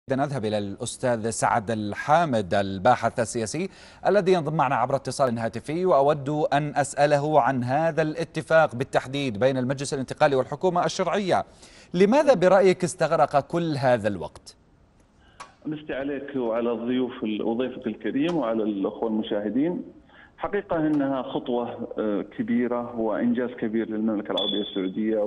نذهب إلى الأستاذ سعد الحامد الباحث السياسي الذي ينضم معنا عبر اتصال هاتفي، وأود أن أسأله عن هذا الاتفاق بالتحديد بين المجلس الانتقالي والحكومة الشرعية. لماذا برأيك استغرق كل هذا الوقت؟ مسي عليك وعلى ضيفك الكريم وعلى الأخوة المشاهدين. حقيقة أنها خطوة كبيرة وإنجاز كبير للمملكة العربية السعودية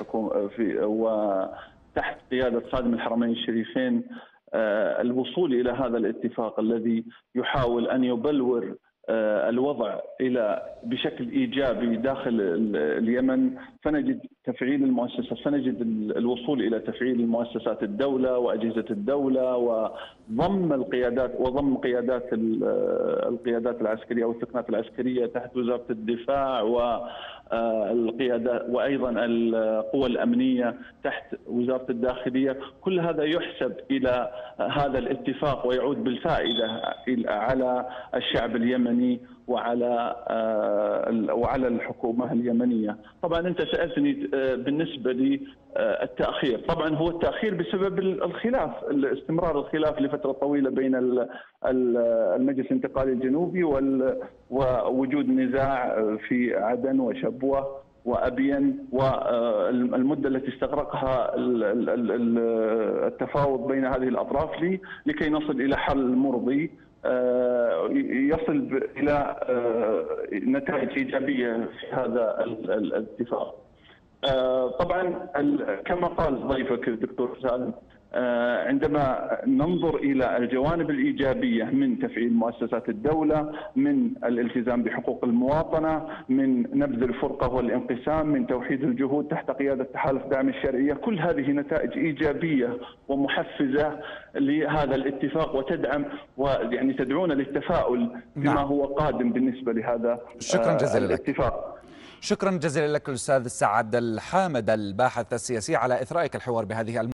وتحت قيادة خادم الحرمين الشريفين الوصول إلى هذا الاتفاق الذي يحاول أن يبلور الوضع بشكل إيجابي داخل اليمن. فنجد تفعيل المؤسسات، فنجد الوصول إلى تفعيل المؤسسات الدولة وأجهزة الدولة وضم القيادات العسكرية أو الثقنات العسكرية تحت وزارة الدفاع والقيادات، وأيضا القوى الأمنية تحت وزارة الداخلية. كل هذا يحسب إلى هذا الاتفاق ويعود بالفائدة على الشعب اليمني وعلى الحكومة اليمنية. طبعا أنت سألتني بالنسبة لي التأخير. طبعا هو التأخير بسبب الخلاف، استمرار الخلاف لفترة طويلة بين المجلس الانتقالي الجنوبي ووجود نزاع في عدن وشبوة وأبين، والمدة التي استغرقها التفاوض بين هذه الأطراف لكي نصل إلى حل مرضي يصل إلى نتائج إيجابية في هذا الاتفاق. طبعا كما قال ضيفك الدكتور سالم، عندما ننظر إلى الجوانب الإيجابية من تفعيل مؤسسات الدولة، من الالتزام بحقوق المواطنة، من نبذ الفرقة والانقسام، من توحيد الجهود تحت قيادة تحالف دعم الشرعية، كل هذه نتائج إيجابية ومحفزة لهذا الاتفاق وتدعم ويعني تدعونا للتفاؤل بما هو قادم بالنسبة لهذا الاتفاق. شكرا جزيلا لك الأستاذ سعد الحامد الباحث السياسي على إثرائك الحوار بهذه